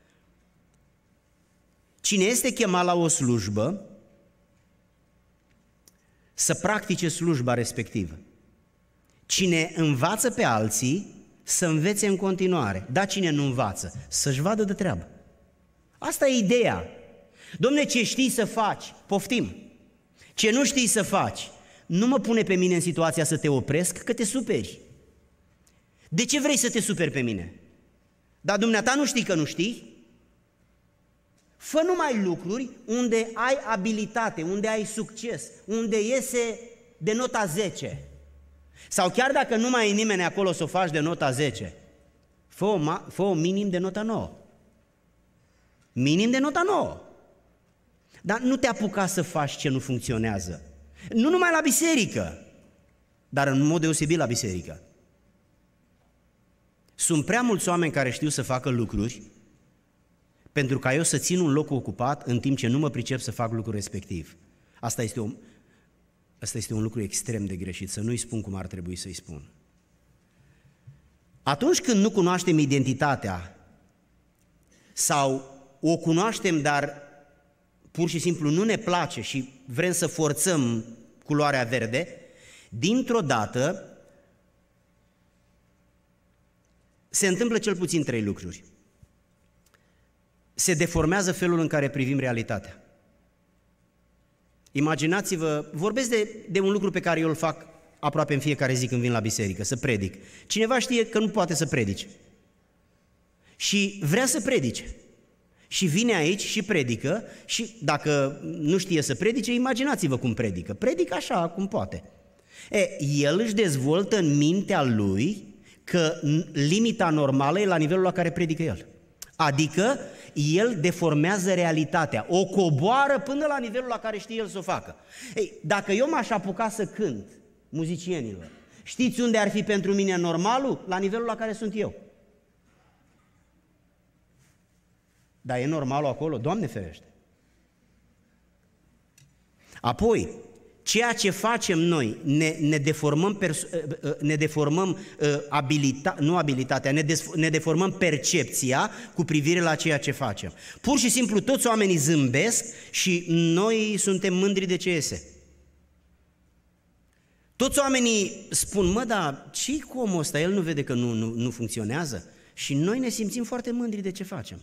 S1: Cine este chemat la o slujbă, să practice slujba respectivă. Cine învață pe alții, să învețe în continuare. Dar cine nu învață, să-și vadă de treabă. Asta e ideea. Dom'le, ce știi să faci, poftim. Ce nu știi să faci, nu mă pune pe mine în situația să te opresc, că te superi. De ce vrei să te superi pe mine? Dar dumneata nu știi că nu știi? Fă numai lucruri unde ai abilitate, unde ai succes, unde iese de nota zece. Sau chiar dacă nu mai e nimeni acolo să o faci de nota zece, fă-o, fă-o minim de nota nouă. Minim de nota nouă. Dar nu te apuca să faci ce nu funcționează. Nu numai la biserică, dar în mod deosebit la biserică. Sunt prea mulți oameni care știu să facă lucruri pentru ca eu să țin un loc ocupat în timp ce nu mă pricep să fac lucrul respectiv. Asta este, o, asta este un lucru extrem de greșit, să nu-i spun cum ar trebui să-i spun. Atunci când nu cunoaștem identitatea sau o cunoaștem, dar pur și simplu nu ne place și vrem să forțăm culoarea verde, dintr-o dată se întâmplă cel puțin trei lucruri. Se deformează felul în care privim realitatea. Imaginați-vă, vorbesc de, de un lucru pe care eu îl fac aproape în fiecare zi când vin la biserică, să predic. Cineva știe că nu poate să predice și vrea să predice. Și vine aici și predică și dacă nu știe să predice, imaginați-vă cum predică. Predică așa cum poate. E, el își dezvoltă în mintea lui că limita normală e la nivelul la care predică el. Adică el deformează realitatea, o coboară până la nivelul la care știe el să o facă. Ei, dacă eu m-aș apuca să cânt muzicienilor, știți unde ar fi pentru mine normalul? La nivelul la care sunt eu. Dar e normalul acolo? Doamne ferește! Apoi, ceea ce facem noi, ne, ne deformăm, perso- ne deformăm uh, abilita- nu abilitatea, ne, des- ne deformăm percepția cu privire la ceea ce facem. Pur și simplu toți oamenii zâmbesc și noi suntem mândri de ce iese. Toți oamenii spun, mă, dar ce-i cu omul ăsta? El nu vede că nu, nu, nu funcționează? Și noi ne simțim foarte mândri de ce facem.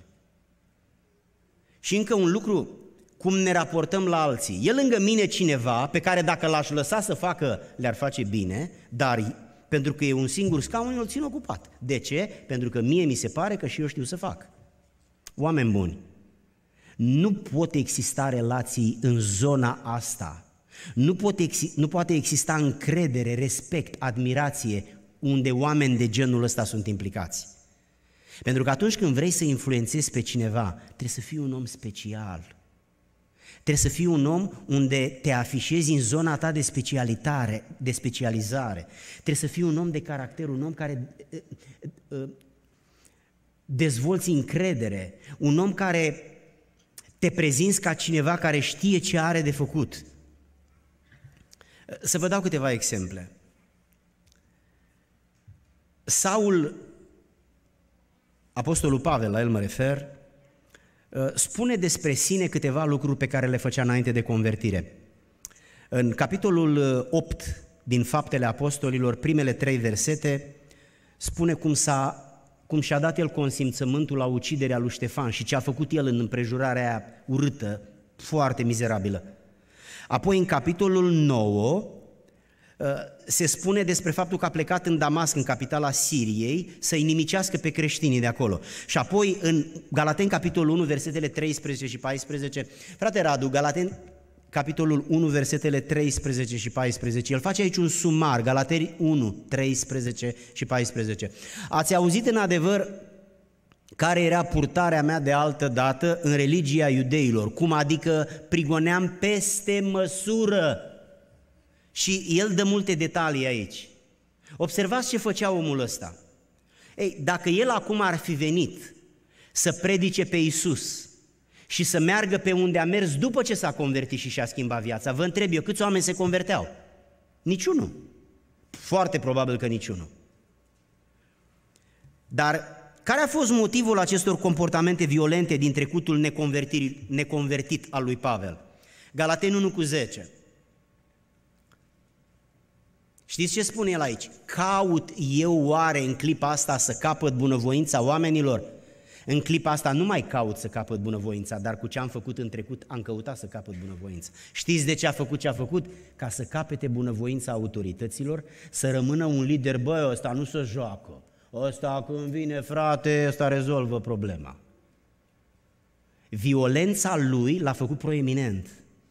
S1: Și încă un lucru, cum ne raportăm la alții. E lângă mine cineva pe care dacă l-aș lăsa să facă, le-ar face bine, dar pentru că e un singur scaun, îl țin ocupat. De ce? Pentru că mie mi se pare că și eu știu să fac. Oameni buni, nu pot exista relații în zona asta. Nu, pot exi- nu poate exista încredere, respect, admirație unde oameni de genul ăsta sunt implicați. Pentru că atunci când vrei să influențezi pe cineva, trebuie să fii un om special. Trebuie să fii un om unde te afișezi în zona ta de specialitate, de specializare. Trebuie să fii un om de caracter, un om care uh, uh, dezvolți încredere, un om care te prezinți ca cineva care știe ce are de făcut. Să vă dau câteva exemple. Saul, apostolul Pavel, la el mă refer, spune despre sine câteva lucruri pe care le făcea înainte de convertire. În capitolul opt din Faptele Apostolilor, primele trei versete, spune cum, s-a, cum și-a dat el consimțământul la uciderea lui Ștefan și ce a făcut el în împrejurarea aia urâtă, foarte mizerabilă. Apoi în capitolul nouă se spune despre faptul că a plecat în Damasc, în capitala Siriei, să inimicească pe creștinii de acolo. Și apoi în Galateni, capitolul unu, versetele treisprezece și paisprezece, frate Radu, Galateni, capitolul unu, versetele treisprezece și paisprezece, el face aici un sumar, Galateni unu, treisprezece și paisprezece. Ați auzit în adevăr care era purtarea mea de altă dată în religia iudeilor, cum adică prigoneam peste măsură. Și el dă multe detalii aici. Observați ce făcea omul ăsta. Ei, dacă el acum ar fi venit să predice pe Iisus și să meargă pe unde a mers după ce s-a convertit și și-a schimbat viața, vă întreb eu, câți oameni se converteau? Niciunul. Foarte probabil că niciunul. Dar care a fost motivul acestor comportamente violente din trecutul neconvertit al lui Pavel? Galateni unu cu zece. Știți ce spune el aici? Caut eu oare în clipa asta să capăt bunăvoința oamenilor? În clipa asta nu mai caut să capăt bunăvoința, dar cu ce am făcut în trecut am căutat să capăt bunăvoința. Știți de ce a făcut ce a făcut? Ca să capete bunăvoința autorităților, să rămână un lider, băi, ăsta nu se joacă, ăsta când vine frate, ăsta rezolvă problema. Violența lui l-a făcut proeminent.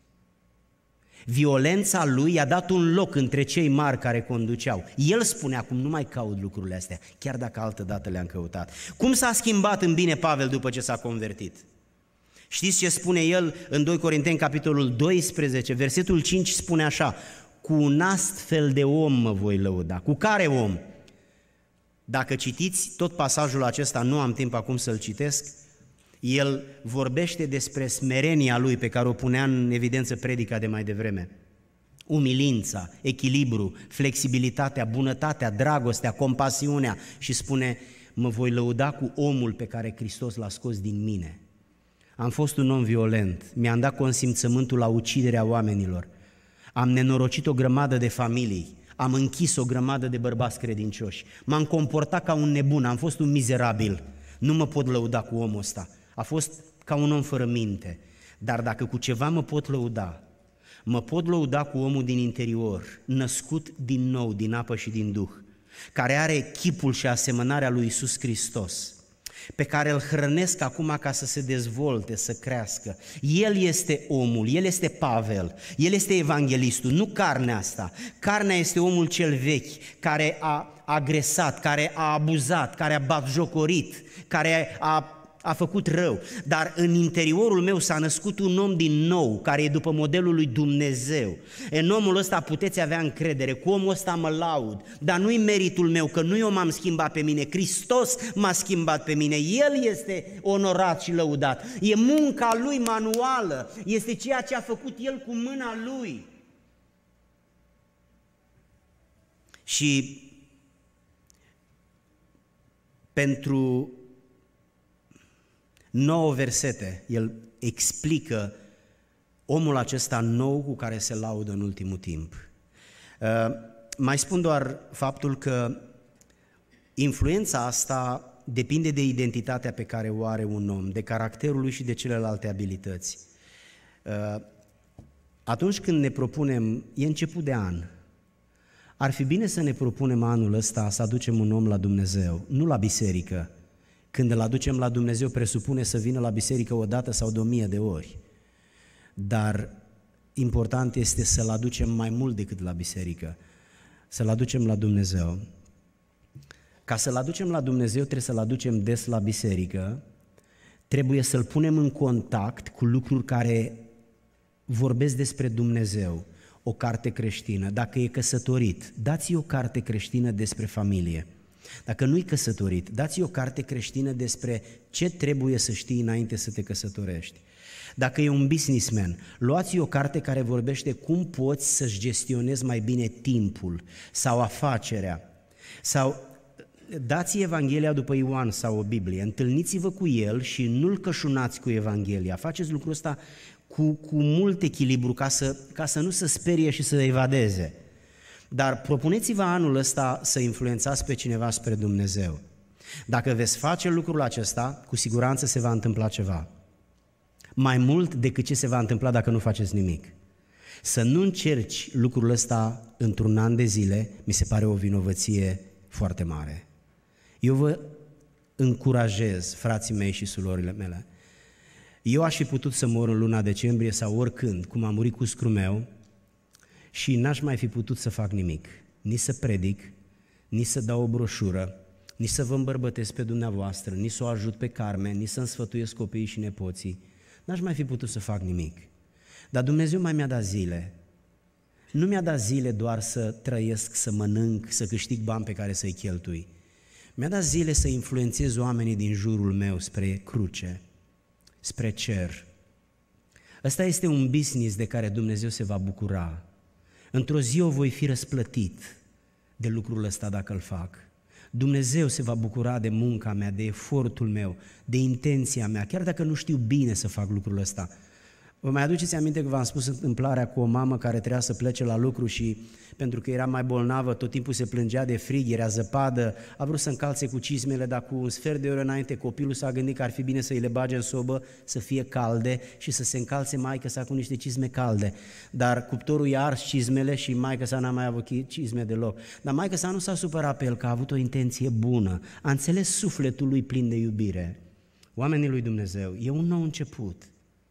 S1: Violența lui i-a dat un loc între cei mari care conduceau. El spunea acum nu mai caut lucrurile astea, chiar dacă altă dată le-am căutat. Cum s-a schimbat în bine Pavel după ce s-a convertit? Știți ce spune el în doi Corinteni, capitolul doisprezece, versetul cinci spune așa: cu un astfel de om mă voi lăuda. Cu care om? Dacă citiți tot pasajul acesta, nu am timp acum să-l citesc, el vorbește despre smerenia lui pe care o punea în evidență predica de mai devreme. Umilința, echilibru, flexibilitatea, bunătatea, dragostea, compasiunea și spune, mă voi lăuda cu omul pe care Hristos l-a scos din mine. Am fost un om violent, mi-am dat consimțământul la uciderea oamenilor, am nenorocit o grămadă de familii, am închis o grămadă de bărbați credincioși, m-am comportat ca un nebun, am fost un mizerabil, nu mă pot lăuda cu omul ăsta. A fost ca un om fără minte, dar dacă cu ceva mă pot lăuda, mă pot lăuda cu omul din interior, născut din nou, din apă și din Duh, care are chipul și asemănarea lui Iisus Hristos, pe care îl hrănesc acum ca să se dezvolte, să crească. El este omul, el este Pavel, el este evanghelistul, nu carnea asta. Carnea este omul cel vechi, care a agresat, care a abuzat, care a batjocorit, care a a făcut rău, dar în interiorul meu s-a născut un om din nou, care e după modelul lui Dumnezeu. În omul ăsta puteți avea încredere, cu omul ăsta mă laud, dar nu-i meritul meu, că nu eu m-am schimbat pe mine, Hristos m-a schimbat pe mine, El este onorat și lăudat, e munca Lui manuală, este ceea ce a făcut El cu mâna Lui. Și pentru nouă versete, el explică omul acesta nou cu care se laudă în ultimul timp. Mai spun doar faptul că influența asta depinde de identitatea pe care o are un om, de caracterul lui și de celelalte abilități. Atunci când ne propunem, e început de an, ar fi bine să ne propunem anul ăsta să aducem un om la Dumnezeu, nu la biserică. Când îl aducem la Dumnezeu, presupune să vină la biserică o dată sau de o mie de ori. Dar important este să-l aducem mai mult decât la biserică, să-l aducem la Dumnezeu. Ca să-l aducem la Dumnezeu, trebuie să-l aducem des la biserică, trebuie să-l punem în contact cu lucruri care vorbesc despre Dumnezeu. O carte creștină, dacă e căsătorit, dați-i o carte creștină despre familie. Dacă nu-i căsătorit, dați-i o carte creștină despre ce trebuie să știi înainte să te căsătorești. Dacă e un businessman, luați-i o carte care vorbește cum poți să-și gestionezi mai bine timpul sau afacerea. Sau dați Evanghelia după Ioan sau o Biblie, întâlniți-vă cu el și nu-l cășunați cu Evanghelia. Faceți lucrul ăsta cu, cu mult echilibru ca să, ca să nu se sperie și să evadeze. Dar propuneți-vă anul ăsta să influențați pe cineva spre Dumnezeu. Dacă veți face lucrul acesta, cu siguranță se va întâmpla ceva. Mai mult decât ce se va întâmpla dacă nu faceți nimic. Să nu încerci lucrul ăsta într-un an de zile, mi se pare o vinovăție foarte mare. Eu vă încurajez, frații mei și surorile mele, eu aș fi putut să mor în luna decembrie sau oricând, cum am murit cu scrumeu, și n-aș mai fi putut să fac nimic, nici să predic, nici să dau o broșură, nici să vă îmbărbătesc pe dumneavoastră, nici să o ajut pe Carmen, nici să-mi sfătuiesc copiii și nepoții. N-aș mai fi putut să fac nimic. Dar Dumnezeu mai mi-a dat zile. Nu mi-a dat zile doar să trăiesc, să mănânc, să câștig bani pe care să-i cheltui. Mi-a dat zile să influențez oamenii din jurul meu spre cruce, spre cer. Ăsta este un business de care Dumnezeu se va bucura. Într-o zi o voi fi răsplătit de lucrul ăsta dacă îl fac. Dumnezeu se va bucura de munca mea, de efortul meu, de intenția mea, chiar dacă nu știu bine să fac lucrul ăsta. Vă mai aduceți aminte că v-am spus întâmplarea cu o mamă care trebuia să plece la lucru și pentru că era mai bolnavă, tot timpul se plângea de frig, era zăpadă, a vrut să încalțe cu cizmele, dar cu un sfert de oră înainte copilul s-a gândit că ar fi bine să îi le bage în sobă, să fie calde și să se încalțe maică-sa cu niște cizme calde. Dar cuptorul i-a ars cizmele și maică-sa n-a mai avut cizme deloc. Dar maică-sa nu s-a supărat pe el, că a avut o intenție bună, a înțeles sufletul lui plin de iubire. Oamenii lui Dumnezeu, e un nou început.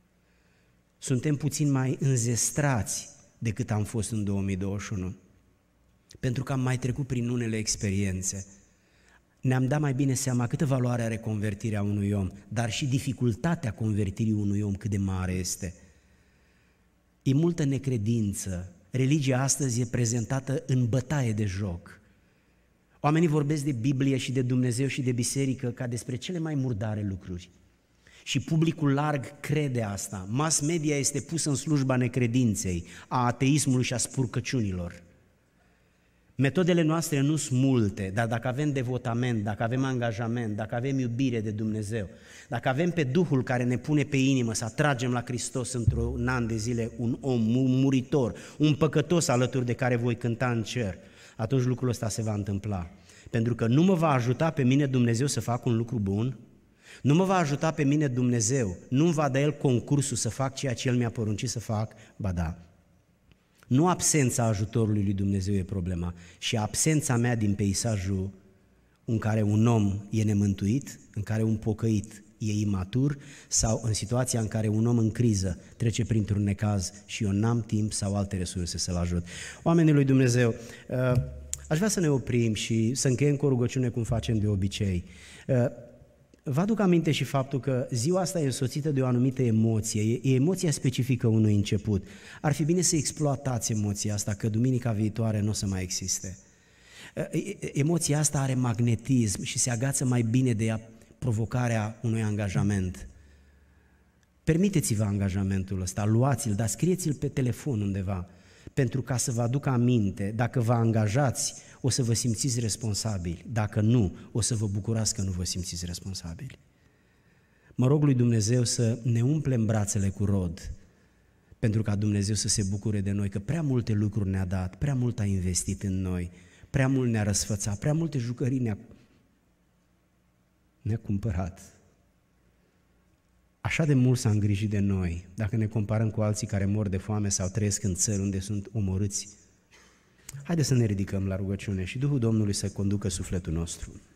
S1: Suntem puțin mai înzestrați decât am fost în două mii douăzeci și unu, pentru că am mai trecut prin unele experiențe. Ne-am dat mai bine seama câtă valoare are convertirea unui om, dar și dificultatea convertirii unui om cât de mare este. E multă necredință. Religia astăzi e prezentată în bătaie de joc. Oamenii vorbesc de Biblie și de Dumnezeu și de biserică ca despre cele mai murdare lucruri. Și publicul larg crede asta. Mass media este pusă în slujba necredinței, a ateismului și a spurcăciunilor. Metodele noastre nu sunt multe, dar dacă avem devotament, dacă avem angajament, dacă avem iubire de Dumnezeu, dacă avem pe Duhul care ne pune pe inimă să atragem la Hristos într-un an de zile un om, un muritor, un păcătos alături de care voi cânta în cer, atunci lucrul ăsta se va întâmpla. Pentru că nu mă va ajuta pe mine Dumnezeu să fac un lucru bun, nu mă va ajuta pe mine Dumnezeu, nu-mi va da El concursul să fac ceea ce El mi-a poruncit să fac, ba da. Nu absența ajutorului lui Dumnezeu e problema, și absența mea din peisajul în care un om e nemântuit, în care un pocăit e imatur, sau în situația în care un om în criză trece printr-un necaz și eu n-am timp sau alte resurse să-l ajut. Oamenii lui Dumnezeu, aș vrea să ne oprim și să încheiem cu o rugăciune cum facem de obicei. Vă aduc aminte și faptul că ziua asta e însoțită de o anumită emoție, e emoția specifică unui început. Ar fi bine să exploatați emoția asta, că duminica viitoare nu o să mai existe. Emoția asta are magnetism și se agață mai bine de ea provocarea unui angajament. Permiteți-vă angajamentul ăsta, luați-l, dar scrieți-l pe telefon undeva. pentru ca să vă aduc aminte, dacă vă angajați, o să vă simțiți responsabili, dacă nu, o să vă bucurați că nu vă simțiți responsabili. Mă rog lui Dumnezeu să ne umplem brațele cu rod, pentru ca Dumnezeu să se bucure de noi, că prea multe lucruri ne-a dat, prea mult a investit în noi, prea mult ne-a răsfățat, prea multe jucării ne-a, ne-a cumpărat. Așa de mult s-a îngrijit de noi, dacă ne comparăm cu alții care mor de foame sau trăiesc în țări unde sunt omorâți. Haideți să ne ridicăm la rugăciune și Duhul Domnului să conducă sufletul nostru.